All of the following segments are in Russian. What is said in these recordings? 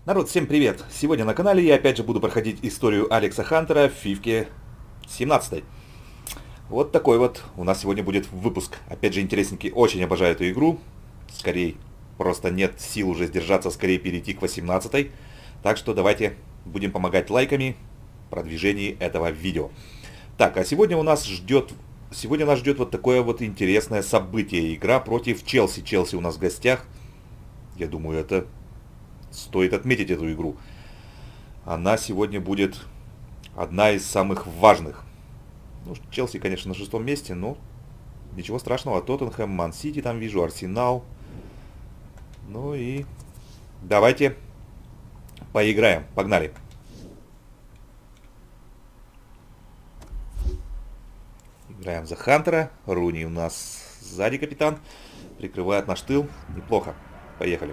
Народ, всем привет! Сегодня на канале я опять же буду проходить историю Алекса Хантера в фифке 17. Вот такой вот у нас сегодня будет выпуск. Опять же интересненький, очень обожаю эту игру. Скорее, просто нет сил уже сдержаться, скорее перейти к 18. Так что давайте будем помогать лайками в продвижении этого видео. Так, а сегодня нас ждет вот такое вот интересное событие. Игра против Челси. Челси у нас в гостях. Я думаю, это... Стоит отметить эту игру. Она сегодня будет одна из самых важных. Ну, Челси, конечно, на 6-м месте, но ничего страшного. Тоттенхэм, Ман-Сити там вижу, Арсенал. Ну и давайте поиграем. Погнали. Играем за Хантера. Руни у нас сзади капитан. Прикрывает наш тыл. Неплохо. Поехали.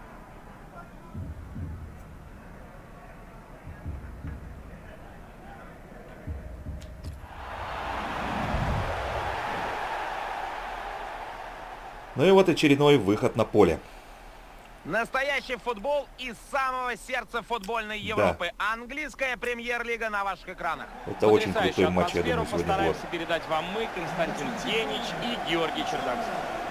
Ну и вот очередной выход на поле. Настоящий футбол из самого сердца футбольной Европы. Да. Английская премьер-лига на ваших экранах. Это очень крутой матч, я думаю, сегодня постараемся передать вам мы, Константин Денич и Георгий Черданцев.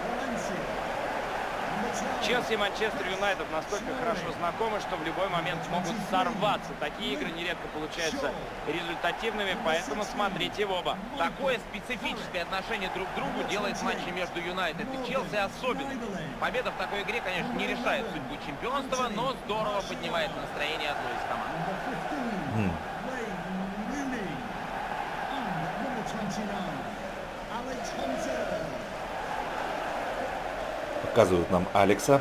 Челси и Манчестер Юнайтед настолько хорошо знакомы, что в любой момент могут сорваться. Такие игры нередко получаются результативными, поэтому смотрите в оба. Такое специфическое отношение друг к другу делает матчи между Юнайтед и Челси особенным. Победа в такой игре, конечно, не решает судьбу чемпионства, но здорово поднимает настроение одной из команд. Показывают нам Алекса.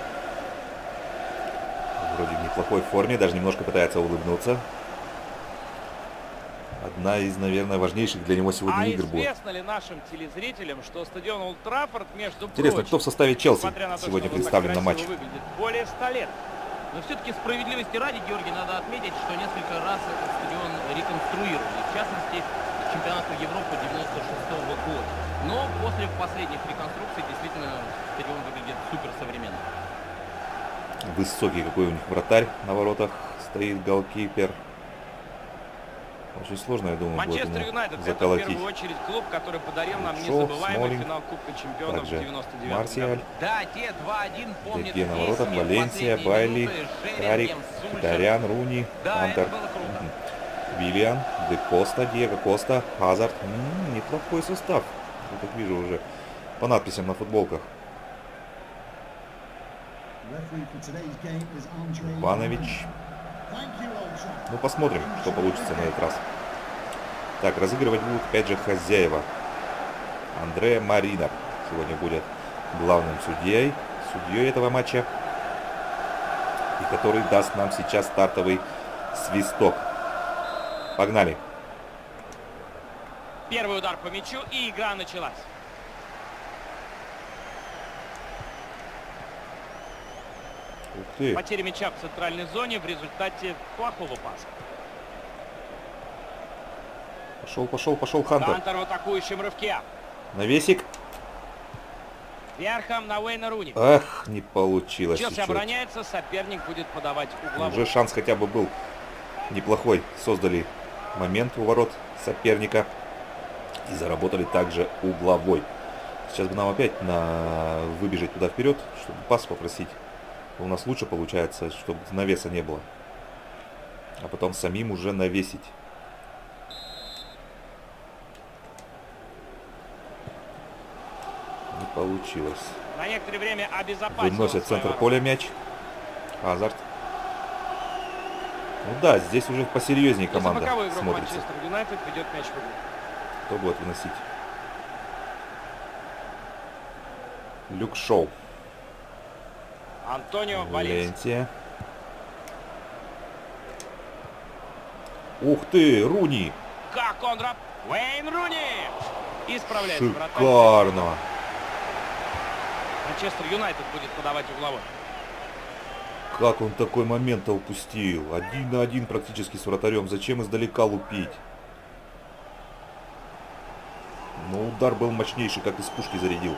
Вроде в неплохой форме, даже немножко пытается улыбнуться. Одна из, наверное, важнейших для него сегодня игр будет. Известно ли нашим телезрителям, что стадион Олд Траффорд, между Интересно, прочим, кто в составе Челси то, сегодня представлен на матч? Выглядит более 100 лет. Но все-таки справедливости ради, Георгий, надо отметить, что несколько раз этот стадион реконструировали. В частности, чемпионату Европы 96-го года. Но после последних реконструкций действительно стадион выглядит суперсовременно. Высокий какой у них вратарь на воротах стоит, голкипер. Очень сложно, я думаю, будет Манчестер Юнайтед — это в первую очередь клуб, который подарил нам незабываемый финал Кубка Чемпионов в 99 году. Да, те 2-1 помнят Деке на воротах, Валенсия, Байли, Карик, Дарян, Руни, Антер, Виллиан, Де Коста, Диего Коста, Хазард. Неплохой состав. Я так вижу уже по надписям на футболках. Иванович. Ну, посмотрим, что получится на этот раз. Так, разыгрывать будут опять же хозяева. Андре Маринар сегодня будет главным судьей этого матча. И который даст нам сейчас стартовый свисток. Погнали. Первый удар по мячу, и игра началась. Ух ты. Потеря мяча в центральной зоне в результате плохого паса. Пошел Хантер. Хантер в атакующем рывке. Навесик. Верхом на Уэйна Руни. Ах, не получилось. Челси обороняется, соперник будет подавать угловой. Уже шанс хотя бы был неплохой. Создали момент у ворот соперника. И заработали также угловой. Сейчас бы нам опять выбежать туда вперед, чтобы пас попросить. У нас лучше получается, чтобы навеса не было. А потом самим уже навесить. Не получилось. На некоторое время обезопасил. Выносит центр поля мяч. Хазард. Ну да, здесь уже посерьезнее команда смотрится. Манчестер Юнайтед ведет мяч в игру. Кто будет выносить? Люк Шоу. Антонио Валенсия. Ух ты, Руни! Как он Уэйн Руни! Исправляется вратарь. Шикарно! Манчестер Юнайтед будет подавать угловой. Как он такой момент упустил? 1 на 1 практически с вратарем. Зачем издалека лупить? Но удар был мощнейший, как из пушки зарядил.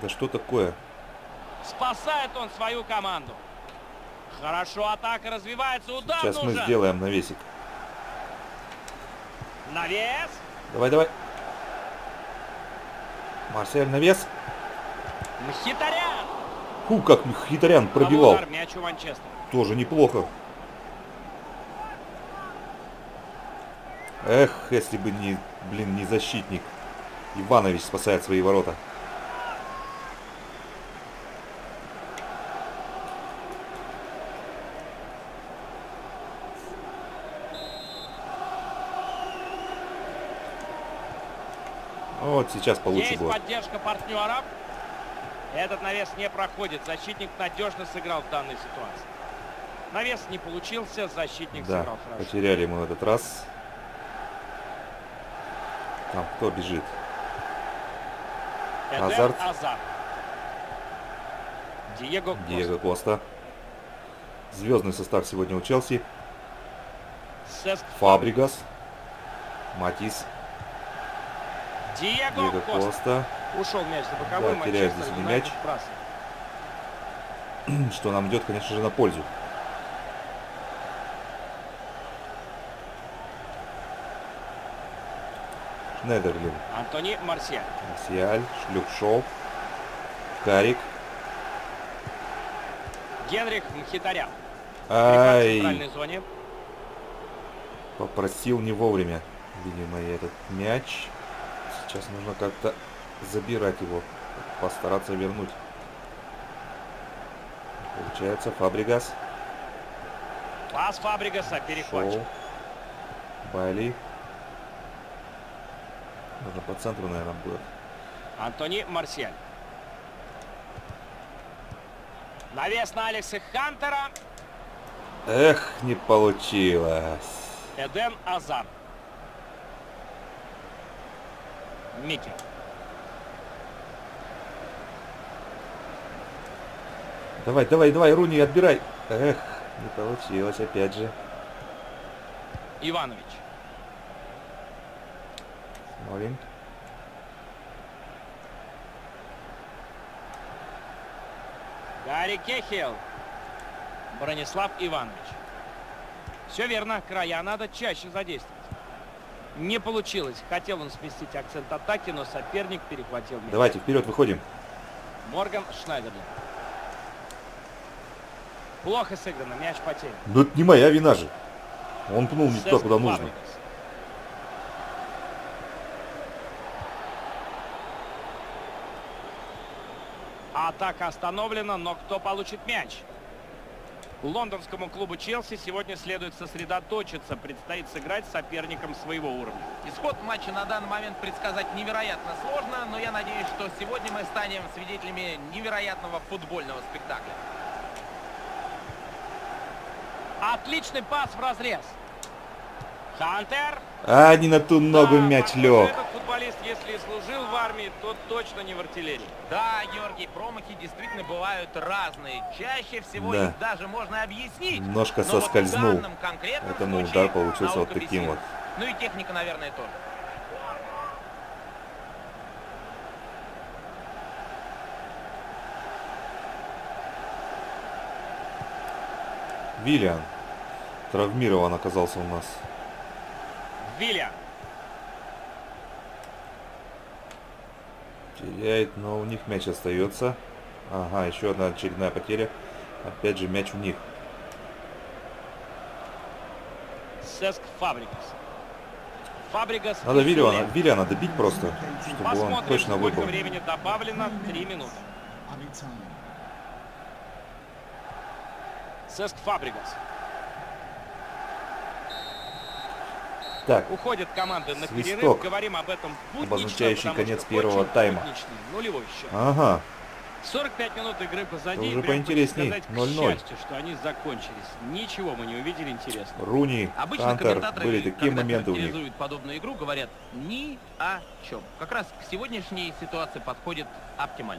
Да что такое? Спасает он свою команду. Хорошо атака развивается. Удар Сейчас нужен. мы сделаем навесик. Навес. Давай, давай. Марсель, навес. Мхитарян. Фу, как Мхитарян пробивал. Удар, мяч у Манчестера. Тоже неплохо. Эх, если бы не, блин, не защитник. Иванович спасает свои ворота. Вот сейчас получше Есть будет. поддержка партнеров. Этот навес не проходит. Защитник надежно сыграл в данной ситуации. Навес не получился, защитник Да, сыграл хорошо. потеряли мы в этот раз. Там кто бежит? Эден Азард. Азард. Диего Коста. Диего Коста. Звездный состав сегодня у Челси. Сеск Фабригас. Матис. Диего Диего Коста. Коста. Ушел мяч за боковой. Да, теряет Манчестер здесь Юнайтед мяч. сбрасывает. Что нам идет, конечно же, на пользу. Шнайдерлин. Антони Марсиаль. Марсиаль. Шлюпшов. Карик. Генрих Мхитарян. Перехват в Ай. центральной зоне. Попросил не вовремя, видимо, этот мяч. Сейчас нужно как-то забирать его. Постараться вернуть. Получается, Фабригас. Пас Фабригаса. Перехватчик. Шоу. Байли. Нужно по центру, наверное, будет. Антони Марсиаль. Навес на Алекса Хантера. Эх, не получилось. Эден Азард. Микки. Давай, давай, давай, Руни, отбирай. Эх, не получилось, опять же. Иванович. Смолин. Гарри Кехел. Бронислав Иванович. Все верно, края надо чаще задействовать. Не получилось. Хотел он сместить акцент атаки, но соперник перехватил мяч. Давайте, вперед, выходим. Морган Шнайдерлин. Плохо сыграно, мяч потерян. Ну это не моя вина же. Он пнул не туда, Сеск куда нужно. Фабригас. Атака остановлена, но кто получит мяч? Лондонскому клубу Челси сегодня следует сосредоточиться. Предстоит сыграть с соперником своего уровня. Исход матча на данный момент предсказать невероятно сложно, но я надеюсь, что сегодня мы станем свидетелями невероятного футбольного спектакля. Отличный пас в разрез. Хантер. А, не на ту ногу мяч похоже, лег. Этот футболист, если и служил в армии, то точно не в артиллерии. Да, Георгий, промахи действительно бывают разные. Чаще всего Да. их даже можно объяснить. Немножко Но вот в соскользнул. данном конкретном Поэтому случае удар получился вот наука таким бессильна. вот. Ну и техника, наверное, тоже. Виллиан. Травмирован оказался у нас. Вилья. Теряет, но у них мяч остается. Ага, еще одна очередная потеря. Опять же мяч у них. Сеск Фабригас. Фабригас. Надо и Фюле. Виллиана добить просто, чтобы он Посмотрим, точно сколько выбыл. времени добавлено. 3 минуты. Сеск Фабригас. Так, Уходит команда на Свисток, перерыв. Говорим об этом буднично, обозначающий потому конец что первого очень тайма. будничный, нулевой счет. ага. 45 минут игры позади. уже и прям поинтересней. хочется сказать, 0:0. к счастью, что они закончились. Ничего мы не увидели интересного. Руни, Обычно Хантер, комментаторы, были такие когда моменты у них. характеризуют подобную игру, говорят ни о чем. Как раз к сегодняшней ситуации подходит оптимально.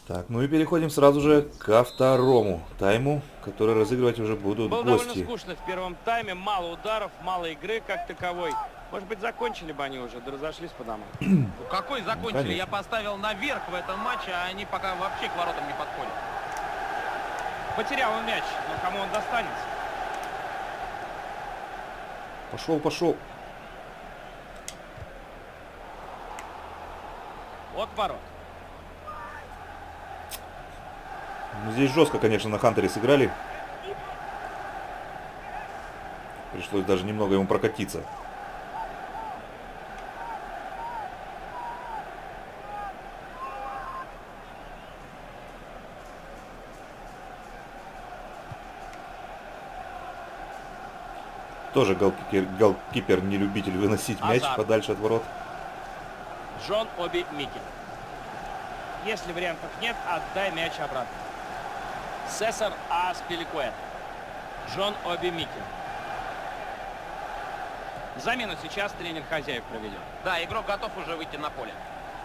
Так, ну и переходим сразу же ко второму тайму, который разыгрывать уже будут Было довольно гости. скучно в первом тайме, мало ударов, мало игры как таковой. Может быть, закончили бы они уже, да разошлись по домам. Какой закончили? Конечно. Я поставил наверх в этом матче, а они пока вообще к воротам не подходят. Потерял он мяч, но кому он достанется? Пошел, пошел. От ворот. Ну, здесь жестко, конечно, на Хантере сыграли. Пришлось даже немного ему прокатиться. Тоже голкипер не любитель выносить мяч Азар. подальше от ворот. Джон Оби Микель. Если вариантов нет, отдай мяч обратно. Сесар Аспиликуэт. Джон Оби Микель. Замену сейчас тренер хозяев проведет. Да, игрок готов уже выйти на поле.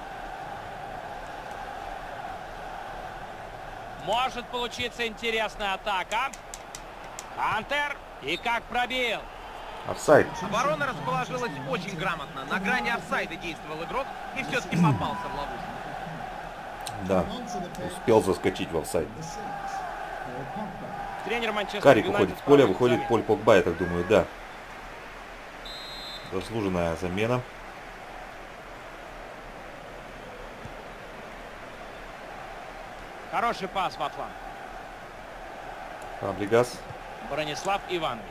Может получиться интересная атака. Хантер. И как пробил. Офсайд. Оборона расположилась очень грамотно. На грани офсайда действовал игрок и все-таки попался в ловушку. Да, успел заскочить в офсайд. Тренер Манчестер Карик Юнайтед уходит в поле, проводит выходит замену. Поль Погба, я так думаю, да. Заслуженная замена. Хороший пас во фланг. Фабригас. Бронислав Иванович.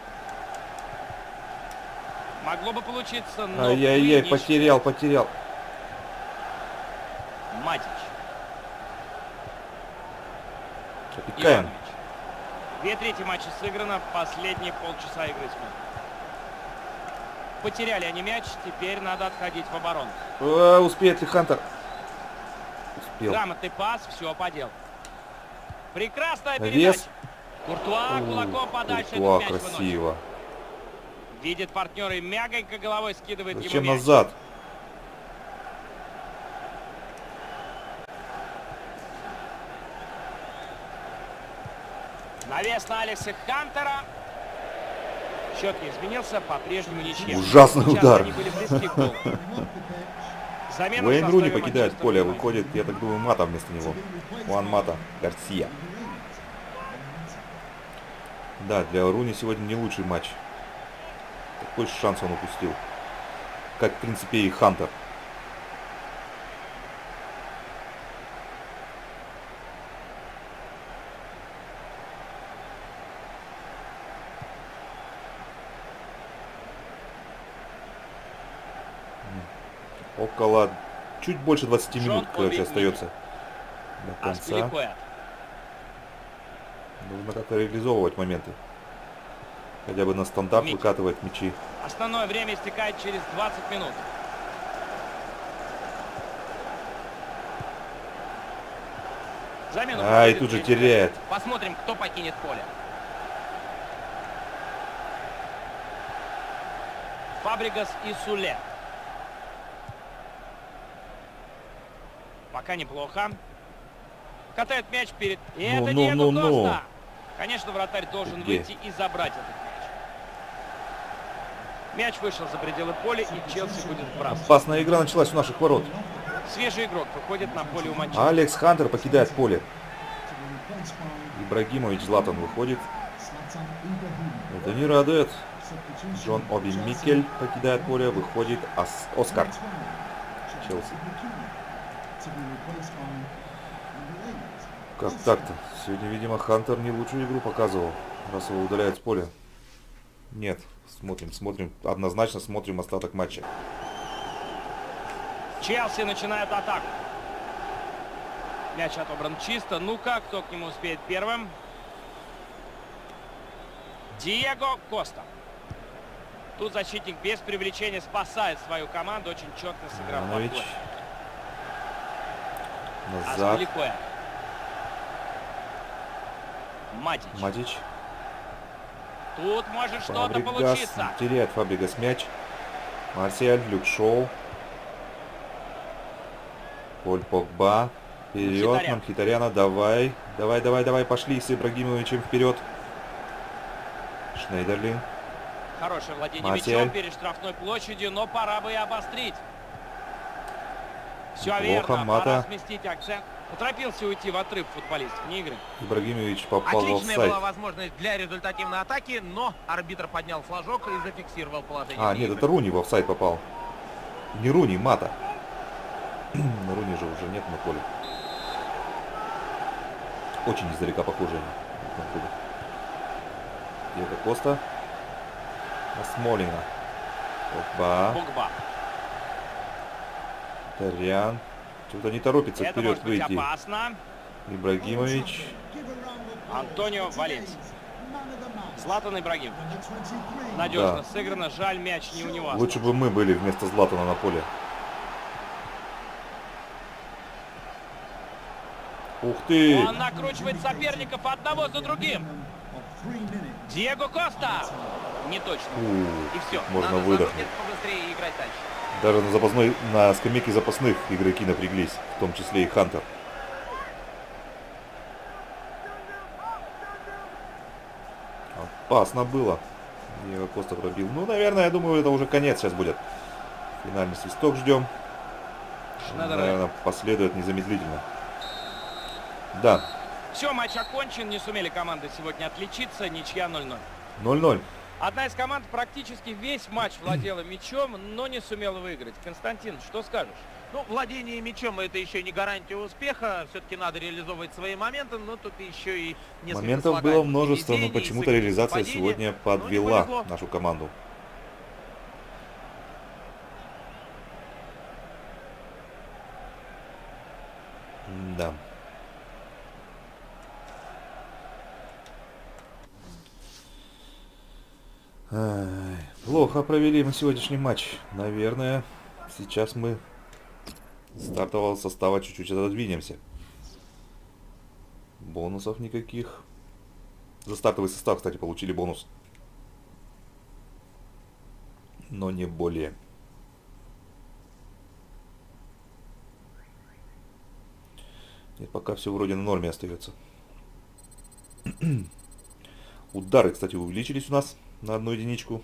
Могло бы получиться, но... Ай-яй-яй, не потерял. Матич. Опекаем. Иванович. 2/3 матча сыграно, последние полчаса игры смотрим. Потеряли они мяч, теперь надо отходить в оборону. Успеет ли Хантер? Успел. Грамотный пас, все по делу. Прекрасная передача. Вес. Куртуа кулаком подальше Куртуа, этот мяч выносит. красиво. Видит партнера и мягонько головой скидывает Зачем ему мяч. назад? Навес на Алекса Хантера. Счет не изменился, по-прежнему ничья. Ужасный Сейчас удар. они были близки к голу. Замена в Уэйн Руни составе покидает Манчестер поле, Юнайтед. выходит, я так думаю, Мата вместо него. Хуан Мата, Гарсия. Да, для Руни сегодня не лучший матч. Такой шанс он упустил. Как, в принципе, и Хантер. Около чуть больше 20 минут, короче, остается до конца. Аспиликуэт. Нужно как-то реализовывать моменты. Хотя бы на стандарт Микель. выкатывать мячи. Основное время истекает через 20 минут. Замену И проводит тут же тренер. теряет. Посмотрим, кто покинет поле. Фабригас и Суле. Пока неплохо. Катает мяч перед... И это Диего Коста. Конечно, вратарь должен Где? выйти и забрать этот мяч. Мяч вышел за пределы поля, и Челси будет прав. Опасная игра началась у наших ворот. Свежий игрок выходит на поле у Манчестера. Алекс Хантер покидает поле. Ибрагимович Златан выходит. Это не радует. Джон Оби Микель покидает поле. Выходит Оскар. Челси. Как так-то? Сегодня, видимо, Хантер не лучшую игру показывал, раз его удаляют с поля. Нет. Смотрим. Однозначно смотрим остаток матча. Челси начинает атаку. Мяч отобран чисто. Ну-ка, кто к нему успеет первым? Диего Коста. Тут защитник без привлечения спасает свою команду. Очень четко сыграл в Иванович. подборе. Назад. Аспиликуэт. Матич. Матич. Тут может что-то Фабригас. получиться. Теряет Фабригас мяч. Марсиаль, Люк Шоу. Поль Погба. Вперед, Мхитаряна, давай. Давай, пошли с Ибрагимовичем вперед. Шнейдерлин. Хорошее владение Масиэль. мячом перед штрафной площадью, но пора бы и обострить. Все Плохо, верно, Мата. пора сместить акцент. Поторопился уйти в отрыв футболист вне игры. Ибрагимович попал в Отличная офсайд. была возможность для результативной атаки, но арбитр поднял флажок и зафиксировал положение. А, вне нет, игры. это Руни в офсайд попал. Не Руни, Мата. Руни же уже нет на поле. Очень издалека похожие. Диего Коста. На Смолина. Опа. Погба. Тарян. Что-то не торопится Это вперед может быть выйти. опасно. Ибрагимович. Антонио Валенсия. Златан Ибрагимович. Надежно Да. сыграно. Жаль, мяч не у него. Лучше бы мы были вместо Златана на поле. Ух ты! Он накручивает соперников одного за другим. Диего Коста. Не точно. И все. Можно Надо выдохнуть. заработать побыстрее и играть дальше. Даже на скамейке запасных игроки напряглись, в том числе и Хантер. Опасно было. Диего Коста пробил. Ну, наверное, я думаю, это уже конец сейчас будет. Финальный свисток ждем. Шнайдер. Наверное, последует незамедлительно. Да, Все, матч окончен. Не сумели команды сегодня отличиться. Ничья 0-0. 0-0. Одна из команд практически весь матч владела мячом, но не сумела выиграть. Константин, что скажешь? Ну, владение мячом — это еще не гарантия успеха. Все-таки надо реализовывать свои моменты, но тут еще и несколько Моментов было слагаемых множество, но невезений, почему-то сыгранных реализация нападений. сегодня Ну, не подвела повезло. нашу команду. Да. Ай, плохо провели мы сегодняшний матч. Наверное, сейчас мы стартового состава чуть-чуть отодвинемся. Бонусов никаких. За стартовый состав, кстати, получили бонус. Но не более. Нет, пока все вроде на норме остается. Удары, кстати, увеличились у нас на 1 единичку.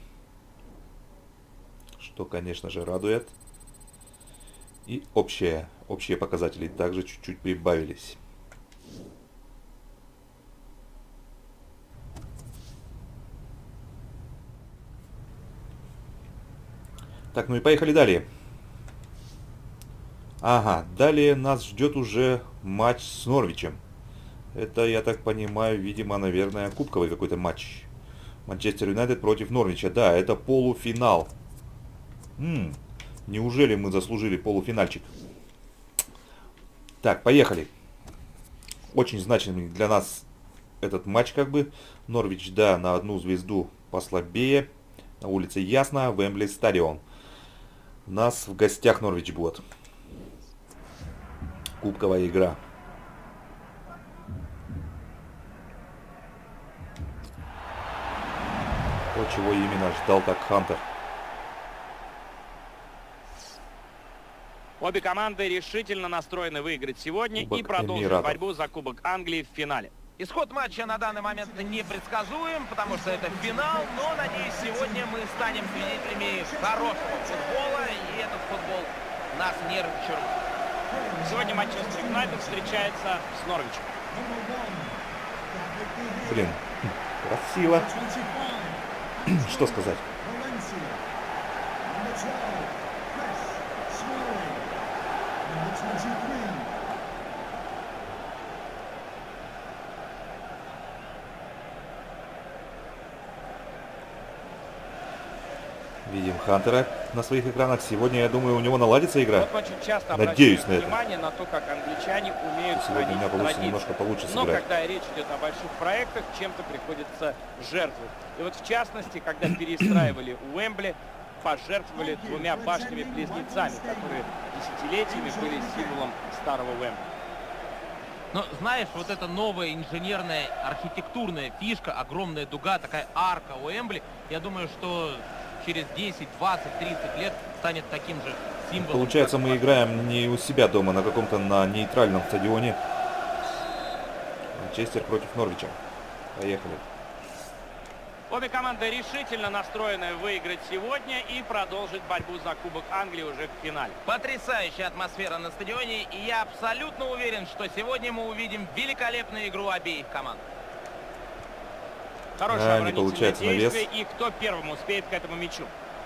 Что, конечно же, радует. И общие показатели также чуть-чуть прибавились. Так, ну и поехали далее. Ага, далее нас ждет уже матч с Норвичем. Это, я так понимаю, видимо, наверное, кубковый какой-то матч. Манчестер Юнайтед против Норвича. Да, это полуфинал. Неужели мы заслужили полуфинальчик? Так, поехали. Очень значимый для нас этот матч, как бы. Норвич, да, на 1 звезду послабее. На улице ясно. Вембли стадион. У нас в гостях Норвич будет. Кубковая игра. То, чего именно ждал так Хантер. Обе команды решительно настроены выиграть сегодня Кубок и продолжить Эмиратов. борьбу за Кубок Англии в финале. Исход матча на данный момент непредсказуем, потому что это финал, но, надеюсь, сегодня мы станем свидетелями хорошего футбола, и этот футбол нас не разочарует. Сегодня Манчестер Юнайтед встречается с Норвичем. Блин, красиво. Что сказать? Видим Хантера на своих экранах. Сегодня, я думаю, у него наладится игра. Вот очень часто Надеюсь обращают на это. внимание на то, как англичане умеют Сегодня у меня хранить получится традиции. немножко получше Но сыграть. когда речь идет о больших проектах, чем-то приходится жертвовать. И вот в частности, когда перестраивали Уэмбли, пожертвовали 2 башнями-близнецами, которые десятилетиями были символом старого Уэмбли. Но знаешь, вот эта новая инженерная архитектурная фишка, огромная дуга, такая арка у Эмбли, я думаю, что через 10, 20, 30 лет станет таким же символом. Получается, мы играем не у себя дома, на каком-то на нейтральном стадионе. Манчестер против Норвича. Поехали. Обе команды решительно настроены выиграть сегодня и продолжить борьбу за Кубок Англии уже в финале. Потрясающая атмосфера на стадионе, и я абсолютно уверен, что сегодня мы увидим великолепную игру обеих команд. Хорошее не оборонительное получается действие, навес. и кто первым успеет к этому мячу.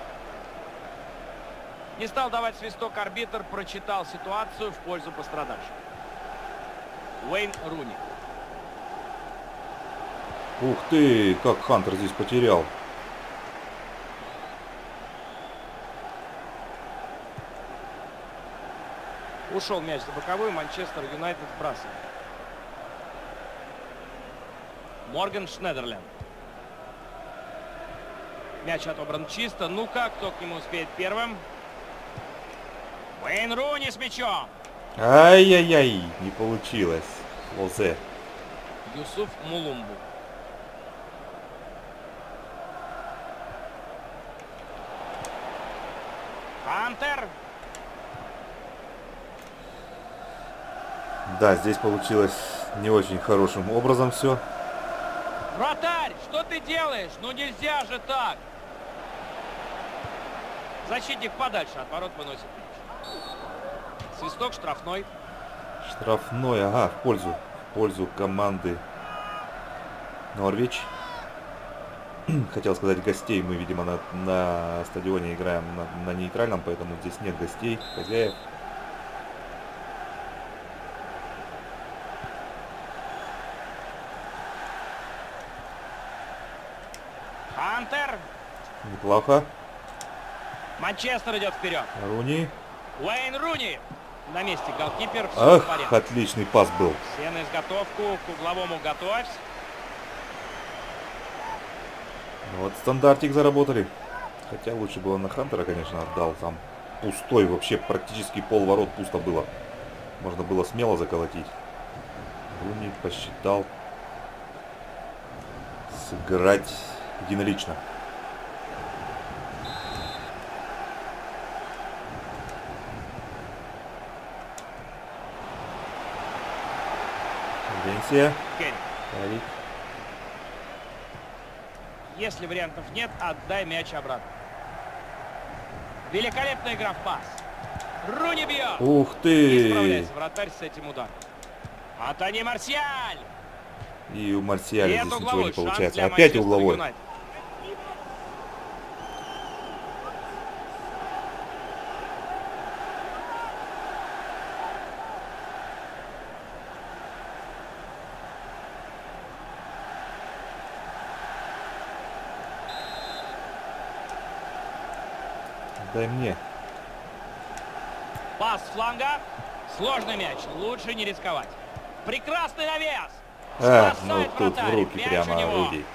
Не стал давать свисток арбитр, прочитал ситуацию в пользу пострадавших. Уэйн Руни. Ух ты, как Хантер здесь потерял. Ушел мяч за боковую, Манчестер Юнайтед бросает. Морган Шнедерленд. Мяч отобран чисто. Ну-ка, кто к нему успеет первым? Уэйн Руни с мячом. Ай-яй-яй, не получилось. Лозе. Юсуф Мулумбу. Хантер. Да, здесь получилось не очень хорошим образом все. Вратарь, что ты делаешь? Ну нельзя же так. Защитник подальше от ворот выносит мяч. Свисток штрафной. Штрафной, ага, в пользу команды Норвич. Хотел сказать гостей, мы, видимо, на стадионе играем на нейтральном, поэтому здесь нет гостей, хозяев. Хантер. Неплохо. Манчестер идет вперед. Руни. Уэйн Руни. На месте голкипер. Все в Ах, порядке. отличный пас был. Все на изготовку. К угловому готовься. Вот стандартик заработали. Хотя лучше бы он на Хантера, конечно, отдал. Там пустой, вообще практически полворот пусто было. Можно было смело заколотить. Руни посчитал сыграть единолично. Венсия. Керри. Если вариантов нет, отдай мяч обратно. Великолепная игра в пас. Руни бьет. Ух Не ты! справляется вратарь с этим ударом. Антони Марсиаль. И у Марсиаля И здесь это ничего не угловой. Шанс получается. для Опять Манчестер угловой. Юнайтед. Дай мне. Пас с фланга. Сложный мяч. Лучше не рисковать. Прекрасный навес. А, ну Спасает тут в вратарь. руки Мяч прямо у него. Руди.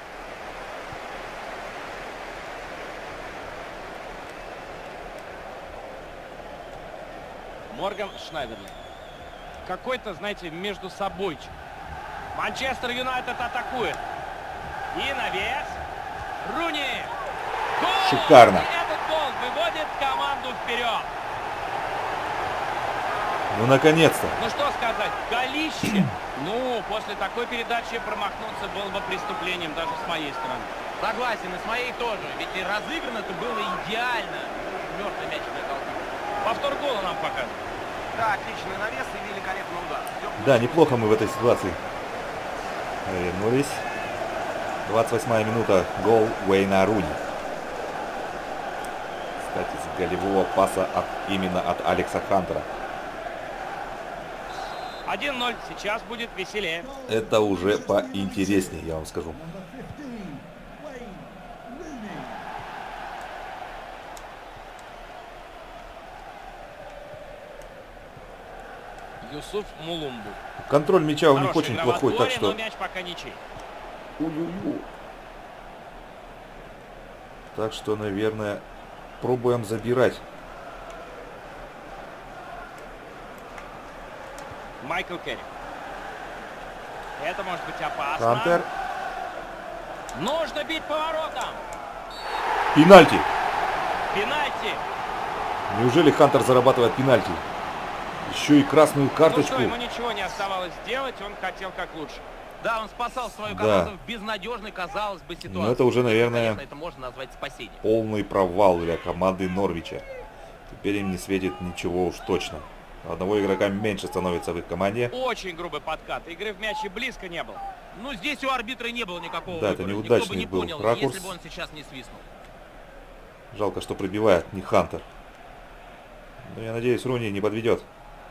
Морган Шнайдерленд. Какой-то, знаете, между собойчик. Манчестер Юнайтед атакует. И навес. Руни. Гол! Шикарно. И этот гол выводит команду вперед. Ну, наконец-то. Ну что сказать, голище. Ну, после такой передачи промахнуться было бы преступлением даже с моей стороны. Согласен, и с моей тоже. Ведь и разыграно-то было идеально. Мертвый мяч для голкипера. Повтор гола нам показывает. Да, отличный навес и великолепный удар. Да, неплохо мы в этой ситуации вернулись. 28-я минута. Гол Уэйна Руни. Кстати, с голевого паса именно от Алекса Хантера. 1-0. Сейчас будет веселее. Это уже поинтереснее, я вам скажу. Юсуф Мулумбу. Контроль мяча у них Хорошая очень игра в плохой, так отборе, что... но мяч пока ничей. Так что, наверное, пробуем забирать. Майкл Керри. Это может быть опасно. Хантер. Нужно бить поворотом. Пенальти. Пенальти. Неужели Хантер зарабатывает пенальти? Еще и красную карточку. Ну что, ему ничего не оставалось делать, он хотел как лучше. Да, он спасал свою команду в безнадежной, казалось бы, ситуации. Ну это уже, наверное, конечно, это можно назвать спасением. Полный провал для команды Норвича. Теперь им не светит ничего уж точно. Одного игрока меньше становится в их команде. Очень грубый подкат. Игры в мяч и близко не было. Ну здесь у арбитра не было никакого Да, выбора. это Никто бы неудачный не был понял, ракурс. если бы он сейчас не свистнул. Жалко, что пробивает не Хантер. Но я надеюсь, Руни не подведет.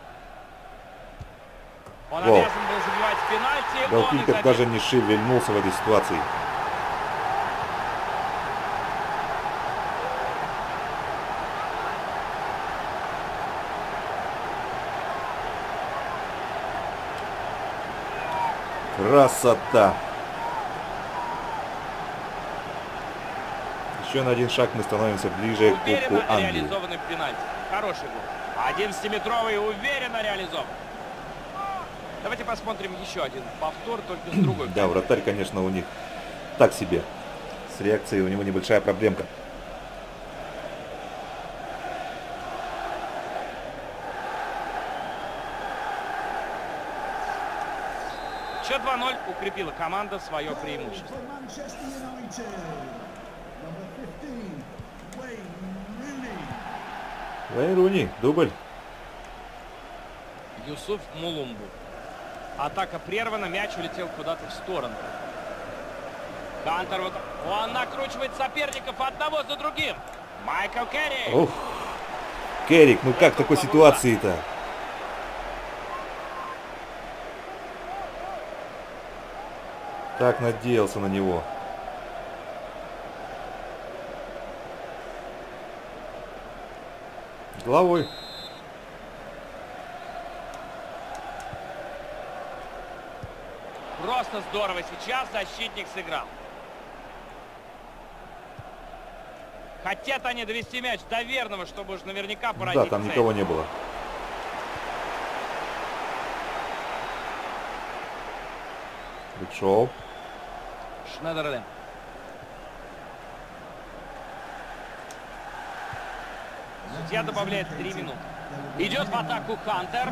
Он обязан был забивать пенальти. Голкипер даже не шевельнулся в этой ситуации. Красота! Еще на один шаг мы становимся ближе к Кубку Англии. Реализованный пенальти. Хороший гол. 11-метровый уверенно реализован. Давайте посмотрим еще один повтор, только с другой. Да, вратарь, конечно, у них так себе. С реакцией у него небольшая проблемка. Счет 2-0 укрепила команда свое преимущество. Вейн Руни, дубль. Юсуф Мулумбу. Атака прервана, мяч улетел куда-то в сторону. Хантер, он накручивает соперников одного за другим. Майкл Керрик. Ух, Керрик, ну как в такой ситуации-то? Так надеялся на него. Головой. Просто здорово сейчас защитник сыграл. Хотят они довести мяч до верного, чтобы уж наверняка поразить. Да, там никого не было. Биг Шоу. Шнайдерлен. Судья добавляет 3 минуты. Идет в атаку Хантер.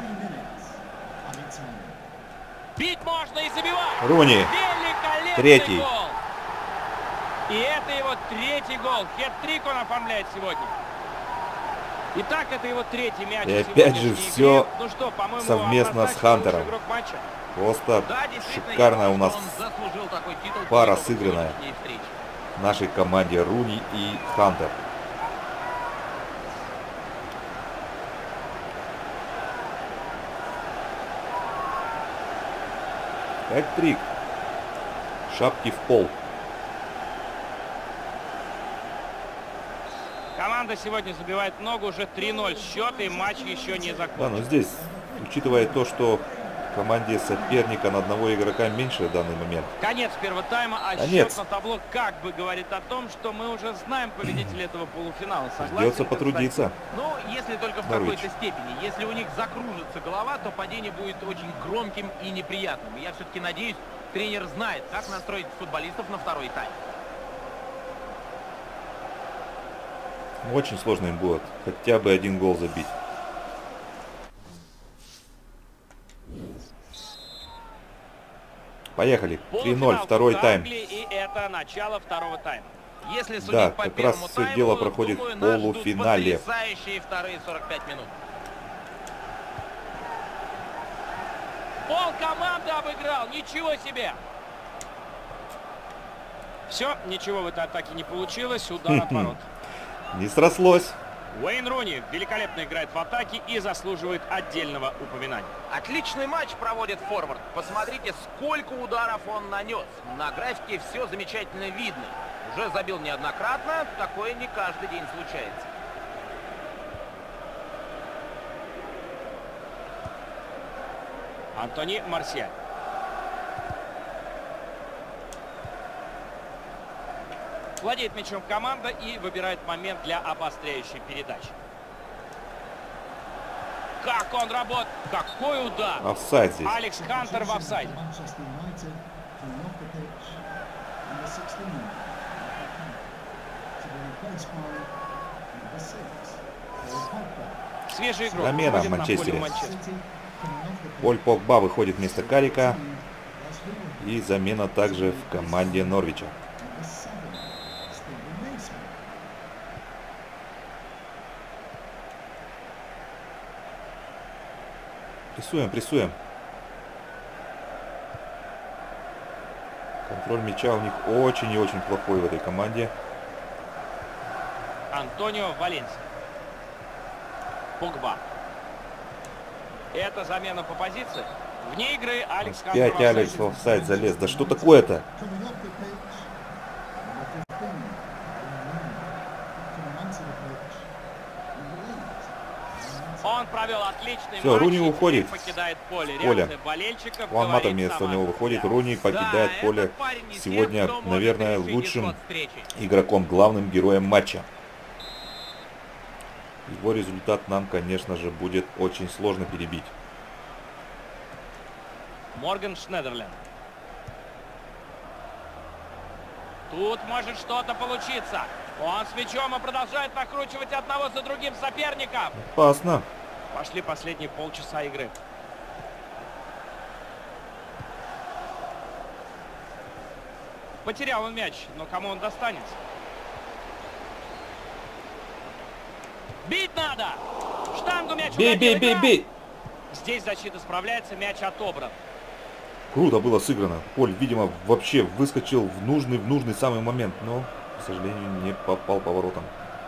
Бить можно и забивать. Руни. Великолепный Третий. гол. И это его третий гол. Хет-трик он оформляет сегодня. Итак, это его третий мяч. И опять же все ну что, совместно с Хантером. Просто шикарная у нас пара сыгранная в нашей команде Руни и Хантер. Хэт-трик. Шапки в пол. Команда сегодня забивает много, уже 3-0 счет, и матч еще не закончен. Да, но здесь, учитывая то, что команде соперника на одного игрока меньше в данный момент. Конец первого тайма, а Конец. счет на табло как бы говорит о том, что мы уже знаем победителя этого полуфинала. Согласен? Придется потрудиться. Ну, если только в Норвич. какой-то степени. Если у них закружится голова, то падение будет очень громким и неприятным. Я все-таки надеюсь, тренер знает, как настроить футболистов на второй тайм. Очень сложно им будет хотя бы один гол забить. Поехали. 3-0, второй тайм. И это начало второго тайма. Если судить Да, по как раз первому все тайму, дело проходит думаю, в нас ждут полуфинале. потрясающие вторые 45 минут. Пол команды обыграл, ничего себе! Все, ничего в этой атаке не получилось, удар от ворот. Не срослось. Уэйн Руни великолепно играет в атаке и заслуживает отдельного упоминания. Отличный матч проводит форвард. Посмотрите, сколько ударов он нанес. На графике все замечательно видно. Уже забил неоднократно, такое не каждый день случается. Антони Марсиаль. Владеет мячом команда и выбирает момент для обостряющей передачи. Как он работает! Какой удар! Офсайд здесь. Алекс Хантер в офсайде. Свежий игрок Замена выходит на Манчестере. поле Манчестера. Поль Погба выходит вместо Карика. И замена также в команде Норвича. Прессуем, прессуем. Контроль мяча у них очень и очень плохой в этой команде. Антонио Валенсия. Погба. Это замена по позиции. Вне игры Алекс Хантер. Опять Алекс в офсайд залез. Да что такое-то? Он провел отличный Всё, матч. Руни и уходит. Покидает поле. Поле. Реакция болельщиков Ван Мата говорит вместо сама него за выходит. себя. Руни покидает Да, поле. этот парень из тех, Сегодня, кто может наверное, решить лучшим исход встречи. игроком, главным героем матча. Его результат нам, конечно же, будет очень сложно перебить. Морган Шнедерленд. Тут может что-то получиться. Он с мячом и продолжает накручивать одного за другим соперников. Опасно. Пошли последние полчаса игры. Потерял он мяч, но кому он достанется? Бить надо! В штангу мяч Бей, угодил, бей, бей, игра. бей! Здесь защита справляется, мяч отобран. Круто было сыграно. Поль, видимо, вообще выскочил в нужный самый момент, но, к сожалению, не попал по воротам.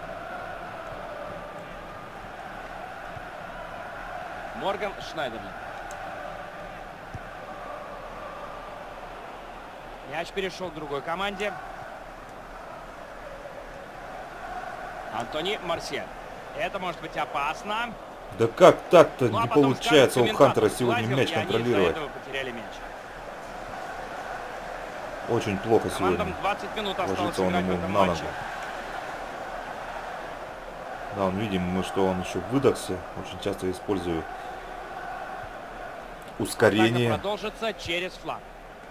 Морган Шнайдерленд. Мяч перешел к другой команде. Антони Марсиаль. Это может быть опасно. Да как так-то Ну, а не потом получается скажет у Хантера комментатор, сегодня Лазер, мяч и они из-за контролировать? этого потеряли мяч. Очень плохо Командам сегодня. 20 минут осталось Ложится он играть в ему этом на ногу. матче. Да, он видим, что он еще выдохся. Очень часто использую ускорение. Атака продолжится через фланг.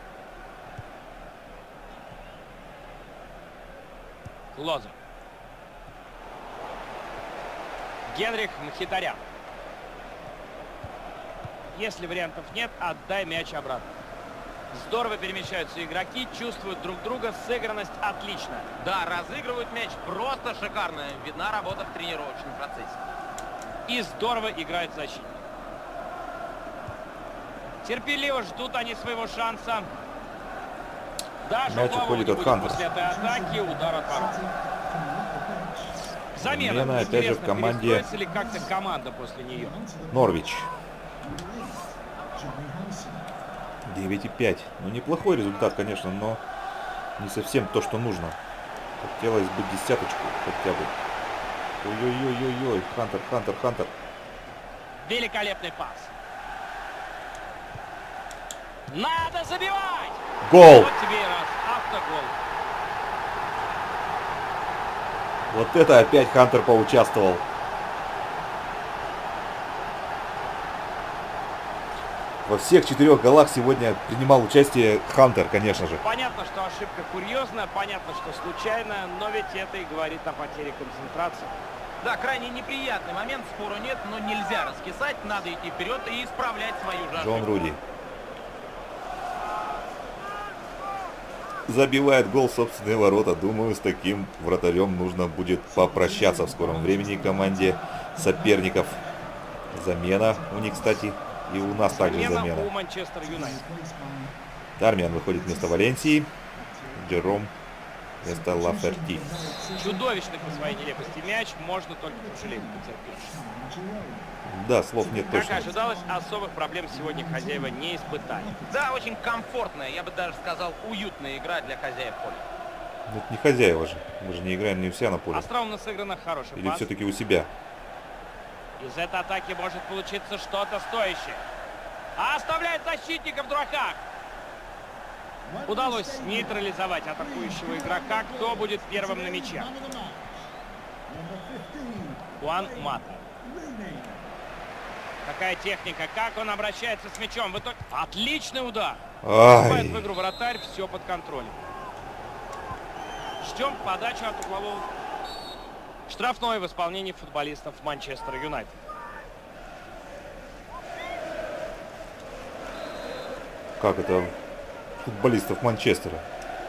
Клозер. Генрих Мхитарян. Если вариантов нет, отдай мяч обратно. Здорово перемещаются игроки, чувствуют друг друга, сыгранность отличная. Да, разыгрывают мяч просто шикарно. Видна работа в тренировочном процессе. И здорово играет защитник. Терпеливо ждут они своего шанса. Даже Мяч углового уходит не от будет Хантера. после этой атаки, удар от ворот. Замена. Замена, опять же, в Интересно, команде перестроится ли как-то команда после нее? Норвич. 9,5. Ну, неплохой результат, конечно, но не совсем то, что нужно. Хотелось бы десяточку хотя бы. Ой-ой-ой-ой-ой. Хантер, Хантер, Хантер. Великолепный пас. Надо забивать! Гол! Вот тебе и раз. Автогол. Вот это опять Хантер поучаствовал. Во всех 4 голах сегодня принимал участие Хантер, конечно же. Понятно, что ошибка курьезная, понятно, что случайная, но ведь это и говорит о потере концентрации. Да, крайне неприятный момент, спору нет, но нельзя раскисать, надо идти вперед и исправлять свою же Джон ошибку. Руди. Забивает гол в собственные ворота. Думаю, с таким вратарем нужно будет попрощаться в скором времени команде соперников. Замена у них, кстати, и у нас также Замена замена. у Манчестер Юнайтед. Дармиан выходит вместо Валенсии. Джером вместо Лаферти. Чудовищный по своей нелепости мяч, можно только пожалеть потерпевших. Да, слов нет Как точно. ожидалось, особых проблем сегодня хозяева не испытали. Да, очень комфортная, я бы даже сказал, уютная игра для хозяев поля. Ну, это не хозяева же. Мы же не играем не у себя на поле. Остроумно сыграно, хороший Или пас. все-таки у себя. Из этой атаки может получиться что-то стоящее. А оставляет защитника в дураках. Удалось нейтрализовать атакующего игрока. Кто будет первым на мяче? Ван Мата. Какая техника, как он обращается с мячом. В итоге... Отличный удар. Вступает в Ай, игру вратарь, все под контролем. Ждем подачу от углового. Штрафной в исполнении футболистов Манчестер Юнайтед. Как это футболистов Манчестера?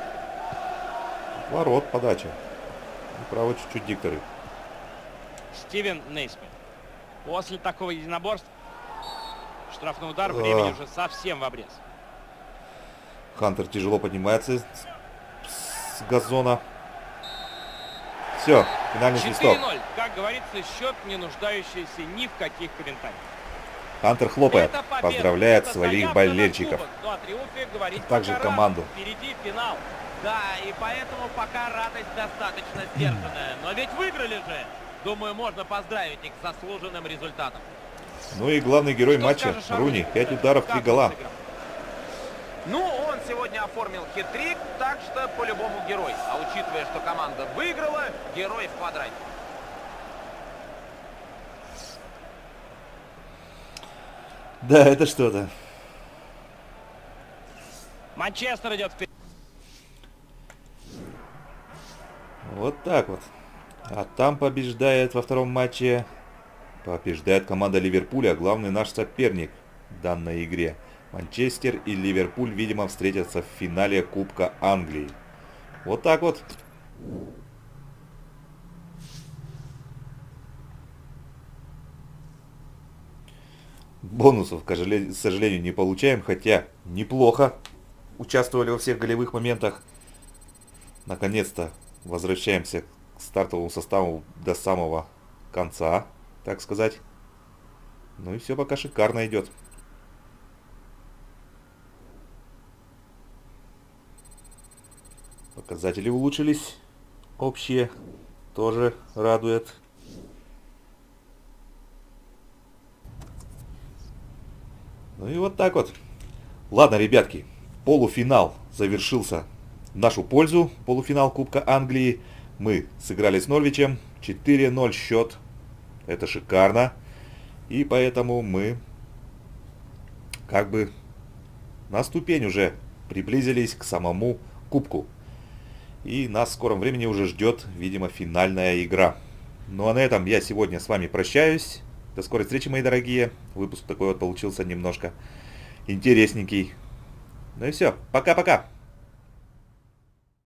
Ворот, подача. И право чуть-чуть дикторы. Стивен Нейсмит. После такого единоборства штрафной удар, времени уже совсем в обрез. Хантер тяжело поднимается с газона. Все, финальный свисток. 4-0. Как говорится, счет, не нуждающийся ни в каких комментариях. Хантер хлопает, поздравляет Это своих заявка болельщиков. на кубок. Но о триумфе говорить Также пока команду. рано. Впереди финал. Да, и поэтому пока радость достаточно сдержанная. Но ведь выиграли же. Думаю, можно поздравить их с заслуженным результатом. Ну и главный герой Что матча, скажешь, Руни. Руни? 5 ударов, 3 Как гола. он сыграл? Ну, он сегодня оформил хет-трик, так что по-любому герой. А учитывая, что команда выиграла, герой в квадрате. Да, это что-то. Манчестер идет вперед. Вот так вот. А там побеждает во втором матче. Побеждает команда Ливерпуля, главный наш соперник в данной игре. Манчестер и Ливерпуль, видимо, встретятся в финале Кубка Англии. Вот так вот. Бонусов, к сожалению, не получаем, хотя неплохо участвовали во всех голевых моментах. Наконец-то возвращаемся к стартовому составу до самого конца, так сказать. Ну и все пока шикарно идет. Показатели улучшились. Общие тоже радует. Ну и вот так вот. Ладно, ребятки, полуфинал завершился в нашу пользу. Полуфинал Кубка Англии. Мы сыграли с Норвичем. 4-0 счет. Это шикарно. И поэтому мы как бы на ступень уже приблизились к самому Кубку. И нас в скором времени уже ждет, видимо, финальная игра. Ну а на этом я сегодня с вами прощаюсь. До скорой встречи, мои дорогие. Выпуск такой вот получился немножко интересненький. Ну и все. Пока-пока.